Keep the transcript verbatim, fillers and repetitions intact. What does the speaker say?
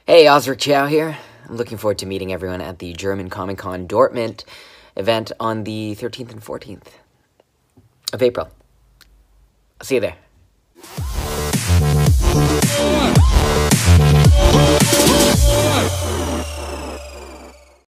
Hey, Osric, Chau here. I'm looking forward to meeting everyone at the German Comic Con Dortmund event on the thirteenth and fourteenth of April. I'll see you there.